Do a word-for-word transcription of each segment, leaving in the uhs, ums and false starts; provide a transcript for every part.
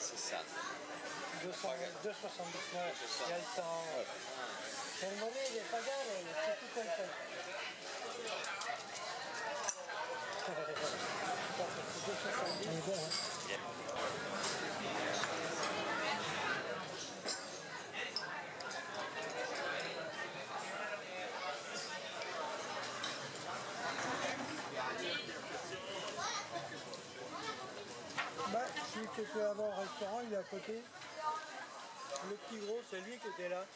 c'est ça. deux cent soixante-dix-neuf, il y a le temps. Ouais. C'est le monnaie, il est pas gare, c'est tout un peu. C'est deux cent soixante-dix. Il est bon, hein. Yeah. Bah, celui qui était avant au restaurant, il est à côté. Le petit gros, c'est lui qui était là.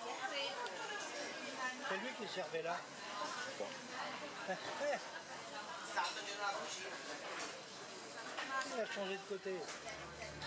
C'est lui qui servait là. Bon. Il a changé de côté.